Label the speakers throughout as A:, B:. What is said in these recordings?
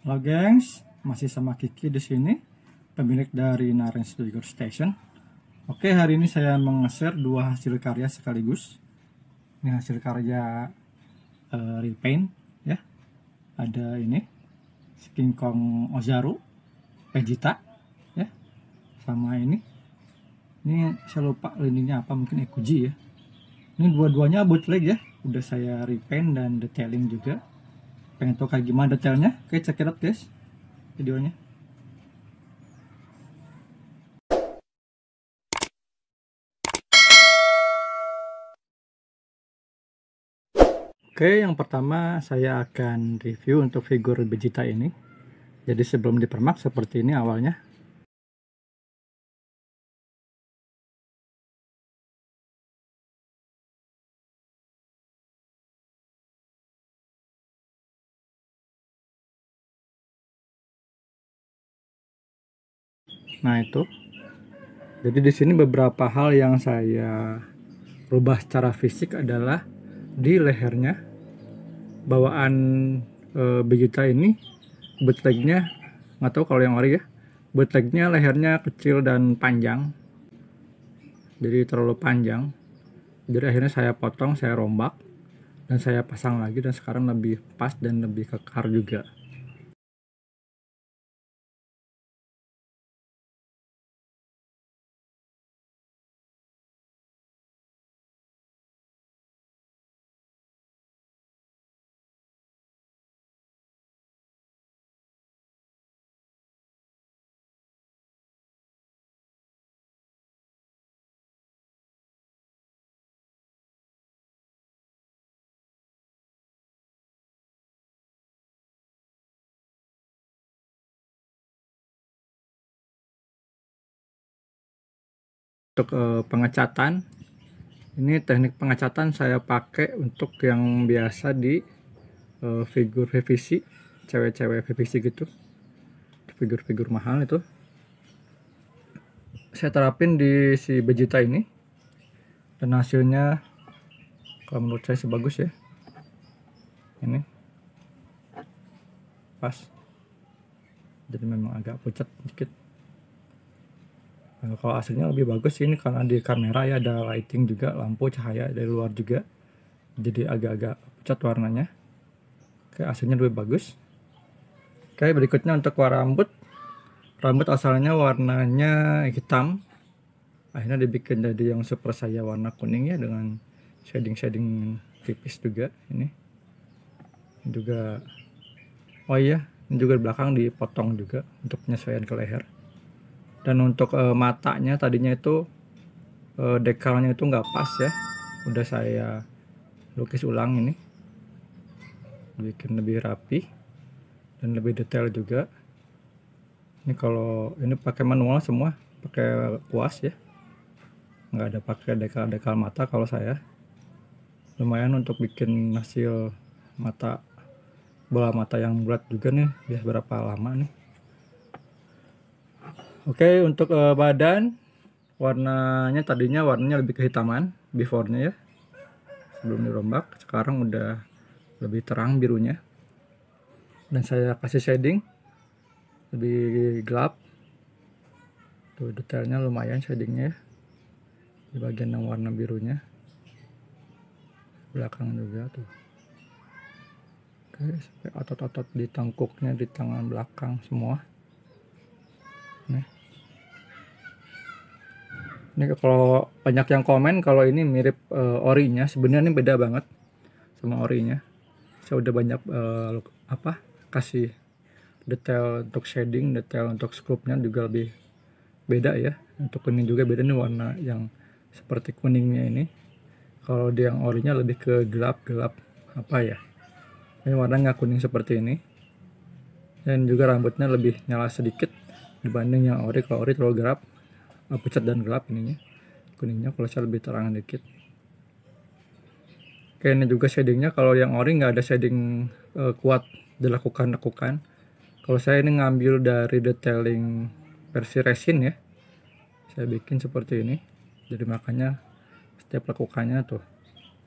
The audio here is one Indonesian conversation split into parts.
A: Halo gengs, masih sama Kiki di sini, pemilik dari Narens Figure Station. Oke, hari ini saya meng-share dua hasil karya sekaligus. Ini hasil karya repaint ya. Ada ini King Kong Ozaru, Vegeta ya. Sama ini saya lupa lininya apa, mungkin Ekuji ya. Ini dua-duanya bootleg ya. Udah saya repaint dan detailing juga. Pengen tahu kayak gimana detailnya? Oke, check it out guys videonya. Oke, yang pertama saya akan review untuk figur Vegeta ini. Jadi sebelum dipermak seperti ini awalnya. Nah itu. Jadi di sini beberapa hal yang saya rubah secara fisik adalah di lehernya. Bawaan Vegeta ini bootlegnya, nggak tahu kalau yang ori ya. Bootlegnya lehernya kecil dan panjang. Jadi terlalu panjang. Jadi akhirnya saya potong, saya rombak dan saya pasang lagi, dan sekarang lebih pas dan lebih kekar juga. Untuk pengecatan, ini teknik pengecatan saya pakai untuk yang biasa di figur PVC, cewek-cewek PVC gitu, figur-figur mahal itu. Saya terapin di si Vegeta ini, dan hasilnya kalau menurut saya sebagus ya. Ini pas, jadi memang agak pucat dikit. Kalau hasilnya lebih bagus ini karena di kamera ya ada lighting juga, lampu cahaya dari luar juga, jadi agak-agak pucat warnanya. Oke, hasilnya lebih bagus. Oke, berikutnya untuk warna rambut. Rambut asalnya warnanya hitam, akhirnya dibikin jadi yang super saya warna kuning ya, dengan shading-shading tipis juga. Ini juga, oh iya, ini juga belakang dipotong juga untuk penyesuaian ke leher. Dan untuk matanya tadinya itu dekalnya itu nggak pas ya, udah saya lukis ulang ini, bikin lebih rapi dan lebih detail juga. Ini kalau ini pakai manual semua, pakai kuas ya, nggak ada pakai dekal mata. Kalau saya lumayan untuk bikin hasil mata, bola mata yang bulat juga nih, biar berapa lama nih. Oke, untuk badan warnanya tadinya warnanya lebih kehitaman before-nya ya, sebelum dirombak. Sekarang udah lebih terang birunya, dan saya kasih shading lebih gelap. Tuh detailnya lumayan shadingnya ya, di bagian yang warna birunya, belakang juga tuh. Oke, sampai otot-otot di tengkuknya, di tangan belakang semua. Ini kalau banyak yang komen kalau ini mirip orinya, sebenarnya ini beda banget sama orinya. Saya udah banyak kasih detail untuk shading, detail untuk sculptnya juga lebih beda ya. Untuk kuning juga beda nih, warna yang seperti kuningnya ini. Kalau di yang orinya lebih ke gelap-gelap apa ya. Ini warna nggak kuning seperti ini. Dan juga rambutnya lebih nyala sedikit dibanding yang ori. Kalau ori terlalu gelap, pucat dan gelap ininya. Kuningnya kalau saya lebih terang dikit. Oke, ini juga shadingnya. Kalau yang ori nggak ada shading kuat dilakukan. Kalau saya ini ngambil dari detailing versi resin ya, saya bikin seperti ini. Jadi makanya setiap lekukannya tuh,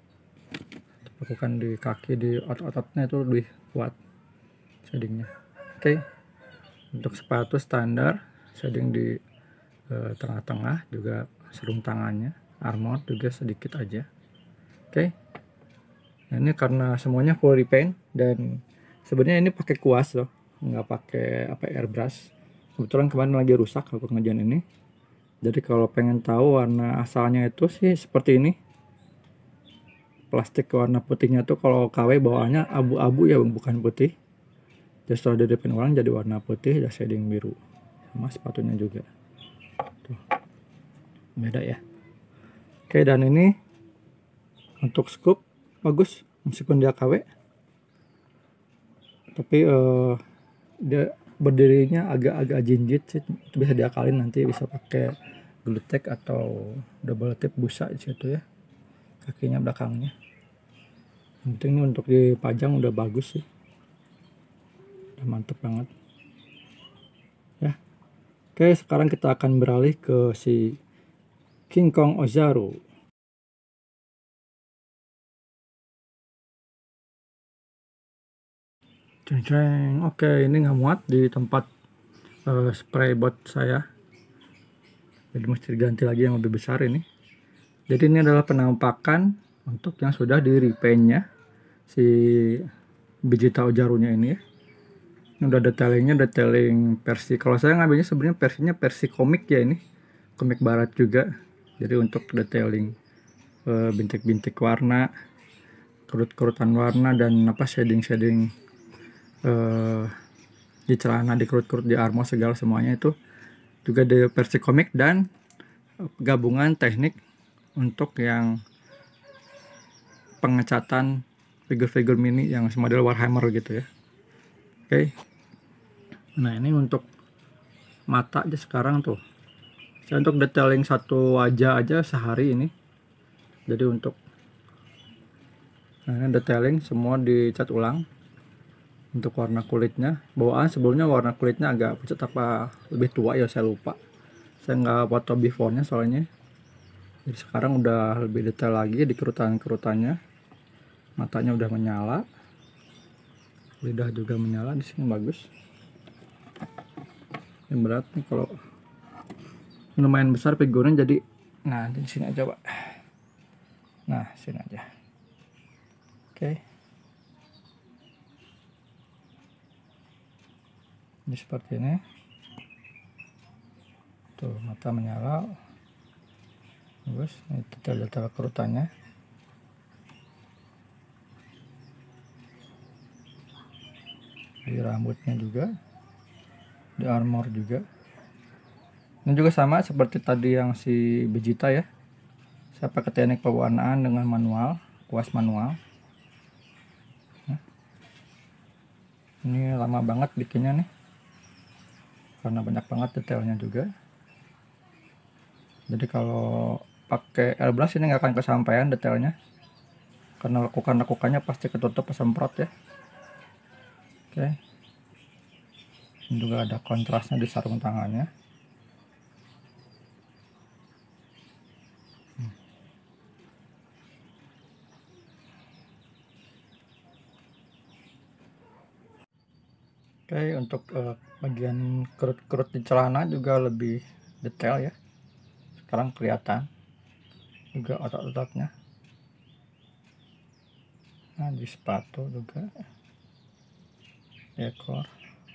A: lekukan di kaki, di otot-ototnya itu lebih kuat shadingnya. Oke, untuk sepatu standar shading di tengah-tengah, juga sarung tangannya armor juga sedikit aja. Oke, nah ini karena semuanya full repaint, dan sebenarnya ini pakai kuas loh, nggak pakai airbrush. Kebetulan kemarin lagi rusak aku ngerjain ini. Jadi kalau pengen tahu warna asalnya itu sih seperti ini. Plastik warna putihnya tuh kalau KW bawaannya abu-abu ya, bukan putih. Jadi setelah di repaint ulang jadi warna putih dan shading biru. Sama sepatunya juga. Tuh. Beda ya. Oke, dan ini untuk scoop bagus meskipun dia KW. Tapi dia berdirinya agak-agak jinjit sih. Itu bisa diakalin, nanti bisa pakai glue tack atau double tape busa di situ ya. Kakinya belakangnya. Yang penting ini untuk dipajang udah bagus sih. Udah mantep banget. Ya. Oke, sekarang kita akan beralih ke si King Kong Ozaru. Ceng-ceng. Oke, ini nggak muat di tempat spray bot saya. Jadi mesti diganti lagi yang lebih besar ini. Jadi ini adalah penampakan untuk yang sudah di repaintnya si Vegeta Ozarunya ini ya. Ini udah detailingnya detailing versi. Kalau saya ngambilnya sebenarnya versinya versi komik ya ini. Komik barat juga. Jadi untuk detailing bintik-bintik warna, kerut-kerutan warna, dan shading-shading di celana, di kerut-kerut, di armor, segala semuanya itu juga di versi komik, dan gabungan teknik untuk yang pengecatan figur-figur mini yang semodel Warhammer gitu ya. Oke. Nah, ini untuk mata aja sekarang tuh. Saya untuk detailing satu wajah aja sehari ini. Jadi untuk ini detailing semua dicat ulang. Untuk warna kulitnya, bawaan sebelumnya warna kulitnya agak pucat apa lebih tua ya, saya lupa. Saya nggak foto before-nya soalnya. Jadi sekarang udah lebih detail lagi di kerutan-kerutannya. Matanya udah menyala. Lidah juga menyala, di sini bagus. Yang berat nih kalau lumayan besar figurnya, jadi nah di sini aja, Pak. Nah, sini aja. Oke. Ini seperti ini. Tuh, mata menyala. Bagus. Ini detail-detail kerutannya. Di rambutnya juga. Di armor juga. Ini juga sama seperti tadi yang si Vegeta ya. Saya pakai teknik pewarnaan dengan manual, kuas manual. Nah, ini lama banget bikinnya nih, karena banyak banget detailnya juga. Jadi kalau pakai airbrush ini nggak akan kesampaian detailnya, karena lekukan-lekukannya pasti ketutup semprot ya. Oke. Ini juga ada kontrasnya di sarung tangannya. Oke, untuk bagian kerut-kerut di celana juga lebih detail ya. Sekarang kelihatan juga otot-ototnya. Nah, di sepatu juga, ekor.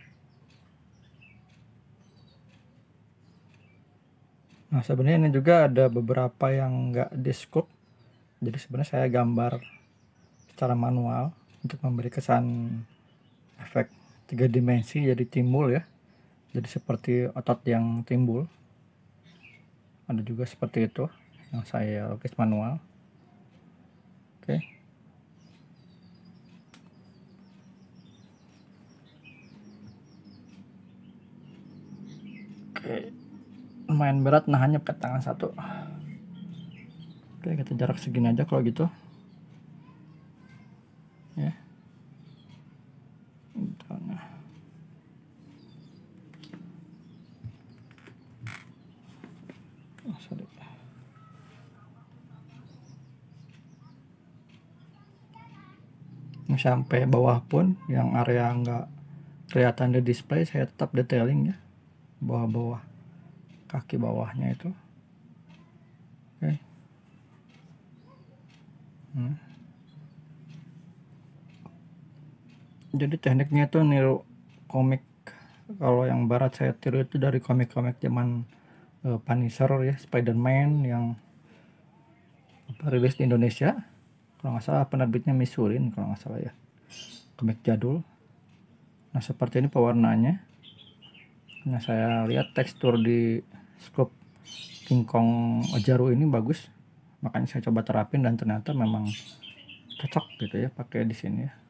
A: Nah, sebenarnya ini juga ada beberapa yang nggak di scoop. Jadi sebenarnya saya gambar secara manual untuk memberi kesan efek 3 dimensi jadi timbul ya. Jadi seperti otot yang timbul. Ada juga seperti itu yang saya lukis manual. Oke. Oke. Lumayan berat nahannya pakai tangan satu. Oke, kita jarak segini aja kalau gitu. Ya. Nah. Oh, sorry. Sampai bawah pun yang area nggak kelihatan di display, saya tetap detailing ya, bawah-bawah, kaki bawahnya itu. Oke. Jadi tekniknya itu niru komik. Kalau yang barat saya tiru itu dari komik-komik zaman Punisher ya, Spider-Man yang rilis di Indonesia. Kalau nggak salah penerbitnya Misurin kalau nggak salah ya, komik jadul. Nah seperti ini pewarnaannya. Nah saya lihat tekstur di scoop King Kong Ojaru ini bagus, makanya saya coba terapin dan ternyata memang cocok gitu ya pakai di sini ya.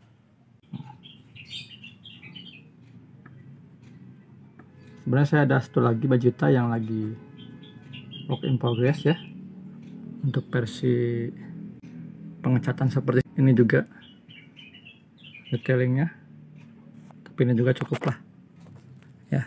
A: Sebenarnya saya ada satu lagi Vegeta yang lagi work in progress ya, untuk versi pengecatan seperti ini juga detailingnya, tapi ini juga cukup lah ya.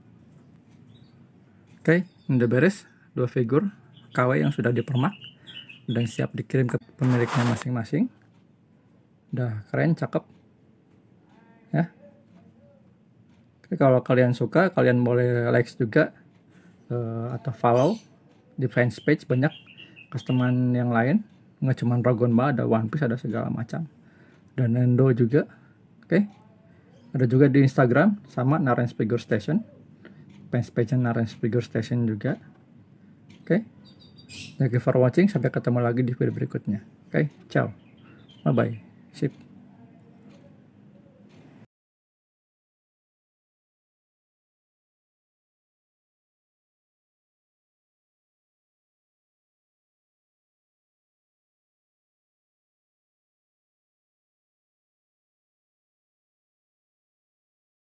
A: Oke, ini udah beres 2 figur KW yang sudah dipermak dan siap dikirim ke pemiliknya masing-masing. Udah keren, cakep ya. Oke, kalau kalian suka, kalian boleh like juga atau follow di fans page, banyak customan yang lain, nggak cuma Dragon Ball, ada One Piece, ada segala macam, dan Nendo juga. Oke, ada juga di Instagram sama Narens Figure Station, fans page Narens Figure Station juga. Oke, thank you for watching, sampai ketemu lagi di video berikutnya. Oke, ciao, bye bye, sip.